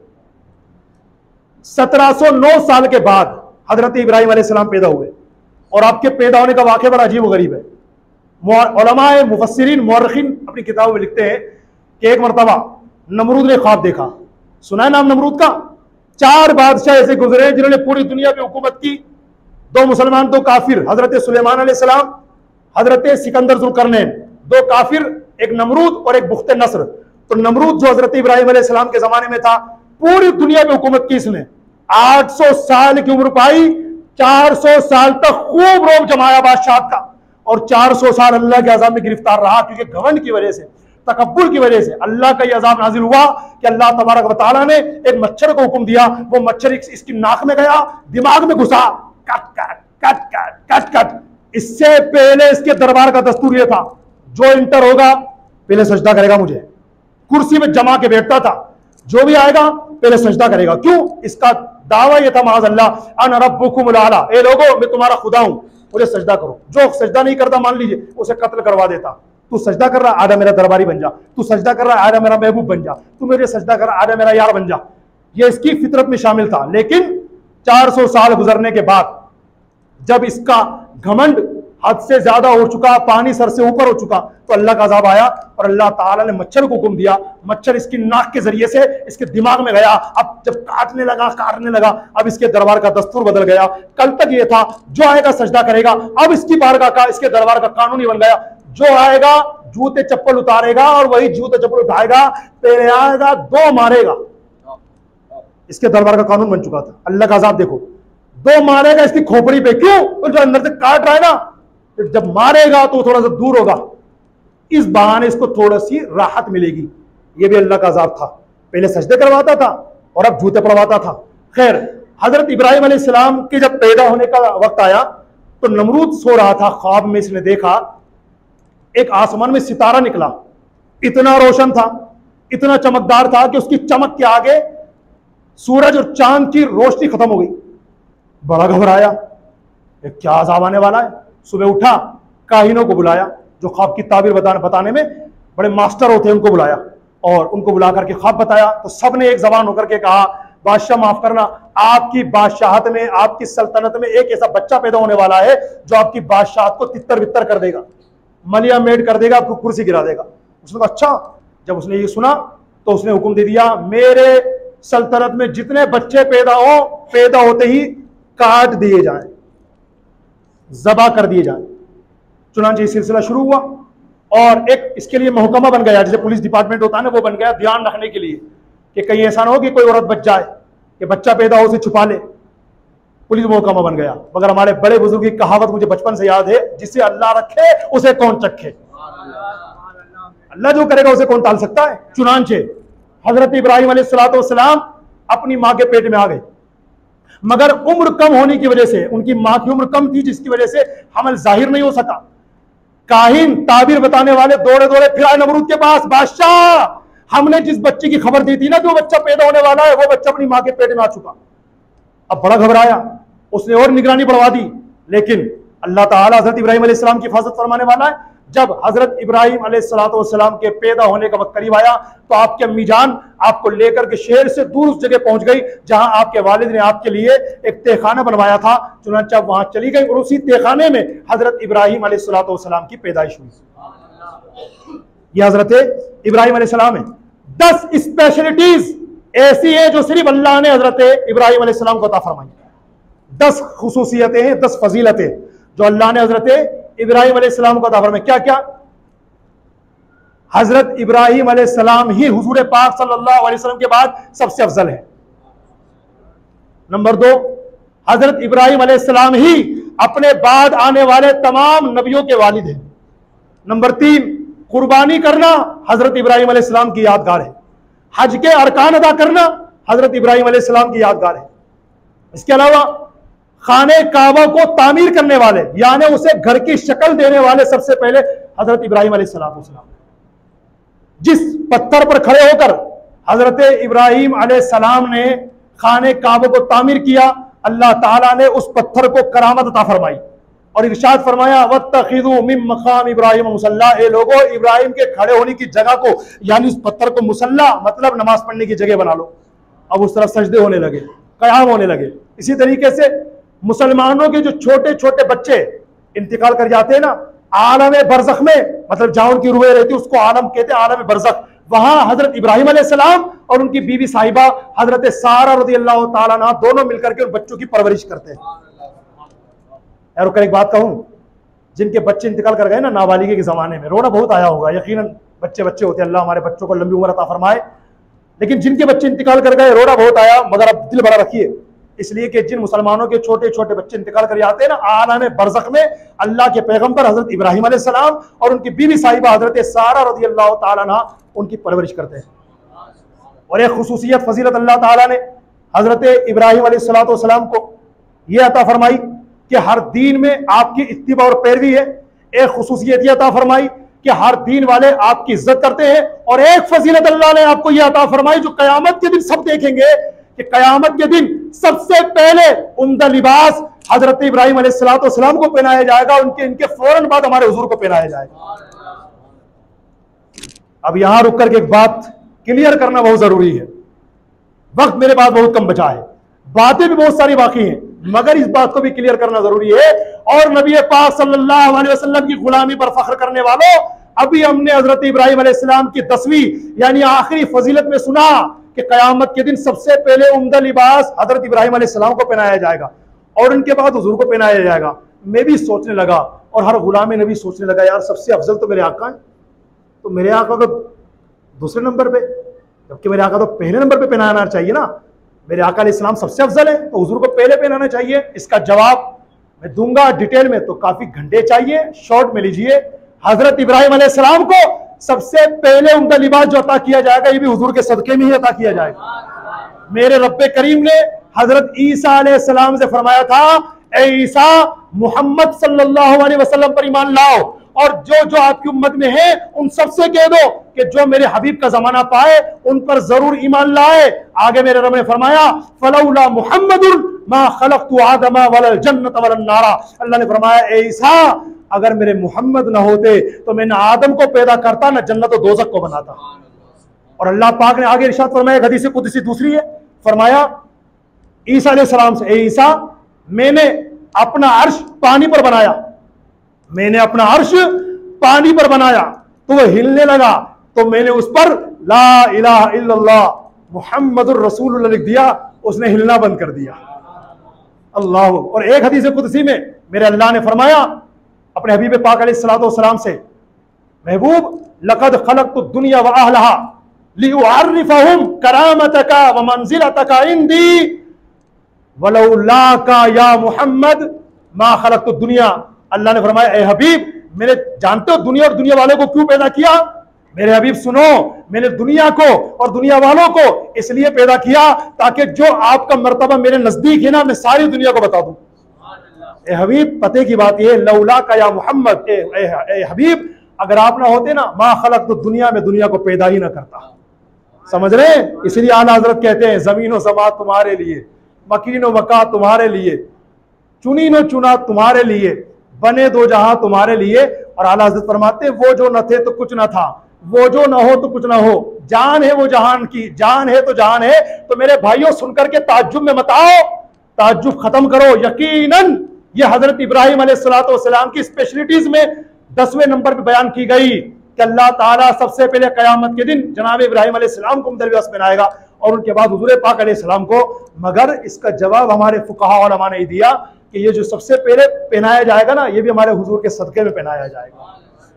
1709 साल के बाद हजरत इब्राहिम अलैहिस्सलाम पैदा हुए। और आपके पैदा होने का वाक़या बड़ा अजीब व गरीब है। उलमाए मुफस्सिरीन मुअर्रिखीन अपनी किताबों में लिखते हैं कि एक मरतबा नमरूद ने ख्वाब देखा। सुना है नाम नमरूद का? 4 बादशाह ऐसे गुजरे जिन्होंने पूरी दुनिया पे हुकूमत की, 2 मुसलमान 2 काफिर, हजरत सुलेमान अलैहिस्सलाम, हजरत सिकंदर ज़ुल्करनैन, 2 काफिर, एक नमरूद और एक बुख्त नस्र। तो नमरूद जो हजरत इब्राहिम अलैहिस्सलाम के जमाने में था, पूरी दुनिया पे हुकूमत की इसने, 800 साल की उम्र पाई, 400 साल तक खूब रोब जमाया बादशाह का, और 400 साल अल्लाह के अज़ाब में गिरफ्तार रहा। क्योंकि घमंड की वजह से, तकब्बुर की वजह से अल्लाह का ये अज़ाब नाजिल हुआ कि अल्लाह तबारक व तआला ने एक मच्छर को हुक्म दिया, वो मच्छर इसकी नाक में गया, दिमाग में घुसा, cut cut cut cut cut cut. इससे पहले इसके दरबार का दस्तूर ये था, जो इंटर होगा पहले सजदा करेगा मुझे। कुर्सी में जमा के बैठता था, जो भी आएगा पहले सजदा करेगा। क्यों? इसका दावा यह था माज़अल्लाह, अना रब्बुकुमुल आला, ए लोगो मैं तुम्हारा खुदा हूं, मुझे सजदा करो। जो सजदा नहीं करता मान लीजिए उसे कत्ल करवा देता। तू सजदा कर रहा, आधा मेरा दरबारी बन जा। तू सजदा कर रहा, आधा मेरा महबूब बन जा। तू मेरे सजदा कर, आधा मेरा यार बन जा। ये इसकी फितरत में शामिल था। लेकिन 400 साल गुजरने के बाद जब इसका घमंड हद से ज्यादा हो चुका, पानी सर से ऊपर हो चुका, तो अल्लाह का अज़ाब आया और अल्लाह ताला ने मच्छर को हुक्म दिया। मच्छर इसकी नाक के जरिए से इसके दिमाग में गया। अब जब काटने लगा, अब इसके दरबार का दस्तूर बदल गया। कल तक ये था जो आएगा सजदा करेगा, अब इसकी बारगाह का, इसके दरबार का कानून ही बन गया, जो आएगा जूते चप्पल उतारेगा और वही जूते चप्पल उठाएगा, पहले आएगा 2 मारेगा। इसके दरबार का कानून बन चुका था। अल्लाह का अज़ाब देखो, 2 मारेगा इसकी खोपड़ी पे। क्यों? तो जो अंदर से काट रहा है ना, जब मारेगा तो थोड़ा सा दूर होगा, इस बहाने इसको थोड़ी सी राहत मिलेगी। ये भी अल्लाह का अज़ाब था। पहले सजदे करवाता था और अब जूते पड़वाता था। खैर, हजरत इब्राहिम अलैहिस्सलाम के जब पैदा होने का वक्त आया तो नमरूद सो रहा था। ख्वाब में इसने देखा एक आसमान में सितारा निकला, इतना रोशन था, इतना चमकदार था कि उसकी चमक के आगे सूरज और चांद की रोशनी खत्म हो गई। बड़ा घबराया, क्या अज़ाब आने वाला है। सुबह उठा, काहिनों को बुलाया, जो ख्वाब की ताबीर बताने में बड़े मास्टर होते हैं, उनको बुलाया और उनको बुला करके ख्वाब बताया। तो सब ने एक जबान होकर के कहा, बादशाह माफ करना, आपकी बादशाहत में, आपकी सल्तनत में एक ऐसा बच्चा पैदा होने वाला है जो आपकी बादशाहत को तितर बितर कर देगा, मलिया मेड कर देगा, आपको कुर्सी गिरा देगा। उसने कहा अच्छा। जब उसने ये सुना तो उसने हुक्म दे दिया, मेरे सल्तनत में जितने बच्चे पैदा हो, पैदा होते ही काट दिए जाएं, ज़बा कर दिए जाएं। चुनांचे ये सिलसिला शुरू हुआ और एक इसके लिए महकमा बन गया, जैसे पुलिस डिपार्टमेंट होता है ना, वो बन गया ध्यान रखने के लिए कि कहीं ऐसा ना हो कि कोई औरत बच जाए, कि बच्चा पैदा हो उसे छुपा ले। पुलिस महकमा बन गया। मगर हमारे बड़े बुजुर्ग की कहावत मुझे बचपन से याद है, जिसे अल्लाह रखे उसे कौन चखे। अल्लाह जो करेगा उसे कौन टाल सकता है। चुनांचे हजरत इब्राहिम अलैहिस्सलाम अपनी माँ के पेट में आ गए, मगर उम्र कम होने की वजह से, उनकी माँ की उम्र कम थी, जिसकी वजह से हमल जाहिर नहीं हो सका। काहिन ताबीर बताने वाले दौड़े दौड़े फिर आए नमरूद के पास, बादशाह हमने जिस बच्चे की खबर दी थी ना, जो बच्चा पैदा होने वाला है, वो बच्चा अपनी माँ के पेट में आ चुका। अब बड़ा घबराया, उसने और निगरानी बढ़वा दी। लेकिन अल्लाह ताला हजरत इब्राहिम अलैहिस्सलाम की हिफाजत फरमाने वाला है। जब हजरत इब्राहिम अलैहिस्सलाम के पैदा होने का वक्त करीब आया तो आपके अम्मी जान आपको लेकर के शहर से दूर उस जगह पहुंच गई जहां आपके वालिद ने आपके लिए एक तहखाना बनवाया था। चुनांचे वहां चली गई और उसी तहखाने में हजरत इब्राहिम अलैहिस्सलाम की पैदाइश हुई। यह हजरत इब्राहिम अलैहिस्सलाम है। 10 स्पेशलिटीज ऐसी है जो सिर्फ अल्लाह ने हजरत इब्राहिम अलैहिस्सलाम को अता फरमाई। 10 खुसूसियतें हैं, 10 फजीलतें जो अल्लाह ने हजरत इब्राहिम अलैहिस्सलाम को अता फरमाई। क्या क्या? हजरत इब्राहिम अलैहिस्सलाम ही हुजूर पाक सल्लल्लाहु अलैहि वसल्लम के बाद सबसे अफजल है। नंबर 2, हजरत इब्राहिम अलैहिस्सलाम ही अपने बाद आने वाले तमाम नबियों के वालिद हैं। नंबर 3, कुर्बानी करना हजरत इब्राहिम अलैहिस्सलाम की यादगार है। हज के अरकान अदा करना हजरत इब्राहिम अलैहिस्सलाम की यादगार है। इसके अलावा खाने काबा को तामीर करने वाले यानी उसे घर की शक्ल देने वाले सबसे पहले हजरत इब्राहिम अलैहिस्सलाम। जिस पत्थर पर खड़े होकर हजरत इब्राहिम अलैहिस्सलाम ने खाने काबा को तामीर किया, अल्लाह ताला ने उस पत्थर को करामत अता फरमाई और इरशाद फरमाया वत्तखिज़ू मिन मकाम इब्राहिम मुसल्ला, ए लोगो इब्राहिम के खड़े होने की जगह को यानी उस पत्थर को मुसल्ला मतलब नमाज पढ़ने की जगह बना लो। अब उस तरफ सजदे होने लगे, क़याम होने लगे। इसी तरीके से मुसलमानों के जो छोटे छोटे बच्चे इंतकाल कर जाते हैं ना, आलम बरज़ख में, मतलब जहां उनकी रूहें रहती है उसको आलम कहते हैं, आलम बरज़ख, वहां हजरत इब्राहिम अलैहिस्सलाम और उनकी बीवी साहिबा हजरत सारा रज़ियल्लाहु ताला अन्हा दोनों मिलकर के उन बच्चों की परवरिश करते हैं। और एक बात कहूं, जिनके बच्चे इंतकाल कर गए ना नाबालिगे के जमाने में, रोना बहुत आया होगा, यकीनन बच्चे बच्चे होते हैं, अल्लाह हमारे बच्चों को लंबी उम्र अता फरमाए, लेकिन जिनके बच्चे इंतकाल कर गए रोना बहुत आया, मगर अब दिल बड़ा रखिए, इसलिए कि जिन मुसलमानों के छोटे छोटे बच्चे इंतकाल कर जाते हैं ना, आलम बरज़ख में अल्लाह के पैगंबर हजरत इब्राहिम अलैहिस्सलाम और उनकी बीवी साहिबा हजरत सारा रज़ियल्लाहु ताला अन्हा उनकी परवरिश करते हैं। और एक खुसूसियत फजीलत अल्लाह ताला ने हजरत इब्राहिम अलैहिस्सलाम को यह अता फरमाई कि हर दीन में आपकी इत्तिबा और पैरवी है। एक खुसूसियत यह अता फरमाई कि हर दीन वाले आपकी इज्जत करते हैं। और एक फजीलत अल्लाह ने आपको यह अता फरमाई जो कयामत के दिन सब देखेंगे कि कयामत के दिन सबसे पहले उम्दा लिबास हजरत इब्राहिम अलैहिस्सलाम को पहनाया जाएगा, उनके इनके फौरन बाद हमारे हुजूर को पहनाया जाएगा। अब यहां रुक करके एक बात क्लियर करना बहुत जरूरी है, वक्त मेरे पास बहुत कम बचा है, बातें भी बहुत सारी बाकी हैं, मगर इस बात को भी क्लियर करना जरूरी है। और नबी पाक सल्लल्लाहु अलैहि वसल्लम की गुलामी पर फख्र करने वालों, अभी हमने हजरत इब्राहिम अलैहिस्सलाम की 10वीं यानी आखिरी फजीलत में सुना कि कयामत के दिन सबसे पहले उम्दा लिबास हजरत इब्राहिम अलैहिस्सलाम को पहनाया जाएगा और उनके बाद हुजूर को पहनाया जाएगा। मैं भी सोचने लगा और हर गुलाम नबी सोचने लगा, यार सबसे अफजल तो मेरे आका है, तो मेरे आका को दूसरे नंबर पे, जबकि मेरे आका तो पहले नंबर पे पहनाना चाहिए ना, मेरे आका अलैहिस्सलाम सबसे अफजल है तो हुजूर को पहले पहनाना चाहिए। इसका जवाब मैं दूंगा डिटेल में, तो काफी घंटे चाहिए, शॉर्ट में लीजिए। हजरत इब्राहिम अलैहिस्सलाम को सबसे पहले उनका लिबास जो अता किया जाएगा ये भी हुजूर के सदके में ही अता किया जाएगा। मेरे रब्बे करीम ने हजरत ईसा अलैहिस्सलाम से फरमाया था, ए ईसा मोहम्मद सल्लल्लाहु अलैहि वसल्लम पर ईमान लाओ और जो जो आपकी उम्मत में है उन सबसे कह दो कि जो मेरे हबीब का जमाना पाए उन पर जरूर ईमान लाए। आगे मेरे रब ने फरमाया, फलौला मुहम्मदुन मा खलक़तु आदमा वलल जन्नत वलन नारा। अल्लाह ने फरमाया, ए ईसा अगर मेरे मोहम्मद ना होते तो मैं ना आदम को पैदा करता ना जन्नत और दोज़ख को बनाता। और अल्लाह पाक ने आगे इरशाद फरमाया, हदीस कुदसी दूसरी है, फरमाया ईसा अलैहिस्सलाम से, ए ईसा मैंने अपना अर्श पानी पर बनाया, मैंने अपना अर्श पानी पर बनाया तो वह हिलने लगा, तो मैंने उस पर ला इलाहा इल्लल्लाह मुहम्मदुर रसूलुल्लाह लिख दिया, उसने हिलना बंद कर दिया। अल्लाह। और एक हदीस कुदसी में मेरे अल्लाह ने फरमाया अपने हबीब पाक अलैहिस्सलाम से, महबूब लक़द खलक़तु दुनिया व अहलहा लिउअर्रिफहुम करामतका व मंजिलतका इंदी वलौलाका या मुहम्मद मा खलक़तु दुनिया। अल्लाह ने फरमाया, ए हबीब मैंने जानते हो दुनिया और दुनिया वालों को क्यों पैदा किया? मेरे हबीब सुनो, मैंने दुनिया को और दुनिया वालों को इसलिए पैदा किया ताकि जो आपका मर्तबा मेरे नजदीक है ना मैं सारी दुनिया को बता दूं। ए हबीब पते की बात यह, लौला का या मोहम्मद, ए हबीब अगर आप ना होते ना मा खलक तो दुनिया में दुनिया को पैदा ही ना करता। समझ रहे? इसलिए आला हजरत कहते हैं जमीन व समा तुम्हारे लिए, मकीन व मका तुम्हारे लिए, चुनी नो चुना तुम्हारे लिए, बने दो जहां तुम्हारे लिए। और आला हजरत फरमाते हैं वो जो न थे तो कुछ न था, वो जो न हो तो कुछ ना हो, जान है वो जहान की, जान है तो जहान है। तो मेरे भाइयों सुनकर के ताज्जुब में मत आओ, ताज्जुब खत्म करो। यकीनन ये हजरत इब्राहिम अलैहिस्सलाम की स्पेशलिटीज में 10वें नंबर पे बयान की गई कि अल्लाह ताला सबसे पहले कयामत के दिन जनाब इब्राहिम अलैहिस्सलाम को लिबास पहनाएगा और उनके बाद हुजूर पाक अलैहिस्सलाम को। मगर इसका जवाब हमारे फुकहा उलमा ने दिया कि ये जो सबसे पहले पहनाया जाएगा ना ये भी हमारे हुजूर के सदके में पहनाया जाएगा।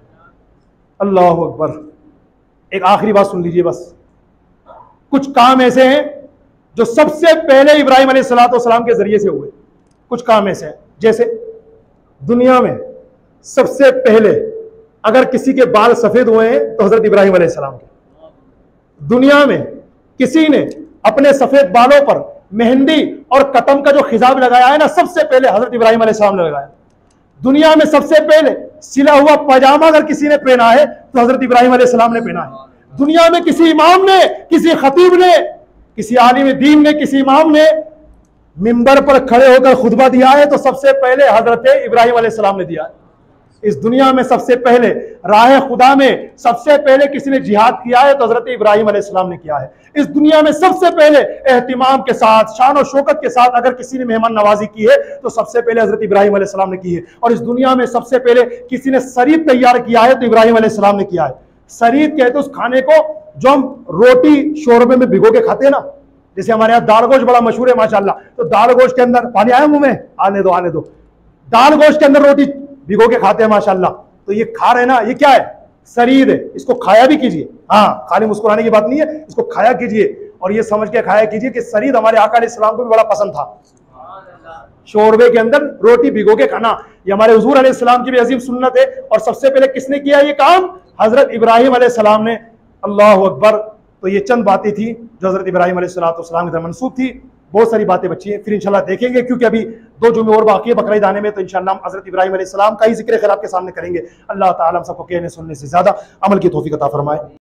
अल्लाहु अकबर। एक आखिरी बात सुन लीजिए बस। कुछ काम ऐसे हैं जो सबसे पहले इब्राहिम अलैहिस्सलाम के जरिए से हुए। कुछ काम ऐसे हैं, जैसे दुनिया में सबसे पहले अगर किसी के बाल सफेद हुए हैं तो हजरत इब्राहिम अलैहिस्सलाम के। दुनिया में किसी ने अपने सफेद बालों पर मेहंदी और कतम का जो खिजाब लगाया है ना, सबसे पहले हजरत इब्राहिम अलैहिस्सलाम ने लगाया। दुनिया में सबसे पहले सिला हुआ पजामा अगर किसी ने पहना है तो हजरत इब्राहिम अलैहिस्सलाम ने पहना है। दुनिया में किसी इमाम ने, किसी खतीब ने, किसी आलिम दीन ने, किसी इमाम ने मिंबर पर खड़े होकर खुतबा दिया है तो सबसे पहले हजरत इब्राहिम अलैहिस्सलाम ने दिया है। इस दुनिया में सबसे पहले राह खुदा में सबसे पहले किसी ने जिहाद किया है तो हजरत इब्राहिम अलैहिस्सलाम ने किया है। इस दुनिया में सबसे पहले एहतिमाम के साथ, शान और शौकत के साथ अगर किसी ने मेहमान नवाजी की है तो सबसे पहले हजरत इब्राहिम अलैहिस्सलाम ने की है। और इस दुनिया में सबसे पहले किसी ने सरीद तैयार किया है तो इब्राहिम अलैहिस्सलाम ने किया है। सरीद कहते उस खाने को जो हम रोटी शोरबे में भिगो के खाते हैं ना, जैसे हमारे यहाँ दाल गोश्त बड़ा मशहूर है माशाल्लाह, तो दाल गोश्त के अंदर पानी आया मुंह में, आने दो, दाल गोश्त के अंदर रोटी भिगो के खाते हैं माशाल्लाह। तो ये खा रहे ना, ये क्या है? सरीद है। इसको खाया भी कीजिए, हाँ, खाली मुस्कुराने की बात नहीं है, इसको खाया कीजिए और ये समझ के खाया कीजिए कि सरीद हमारे आका अलैहिस्सलाम को भी बड़ा पसंद था। शोरबे के अंदर रोटी भिगो के खाना ये हमारे हुजूर अलैहिस्सलाम की भी अजीम सुन्नत है। और सबसे पहले किसने किया ये काम? हजरत इब्राहिम अलैहिस्सलाम ने। अल्लाह अकबर। तो ये चंद बातें थी जो हजरत इब्राहिम अलैहिस्सलाम की तरफ मंसूब थी। बहुत सारी बातें बची हैं, फिर इंशाल्लाह देखेंगे, क्योंकि अभी 2 जुमे और बाकी है बकरीद आने में, तो इंशाल्लाह हम हजरत इब्राहिम अलैहिस्सलाम का ही जिक्र खैर आपके सामने करेंगे। अल्लाह ताला हम सबको कहने सुनने से ज्यादा अमल की तौफीक अता फरमाए।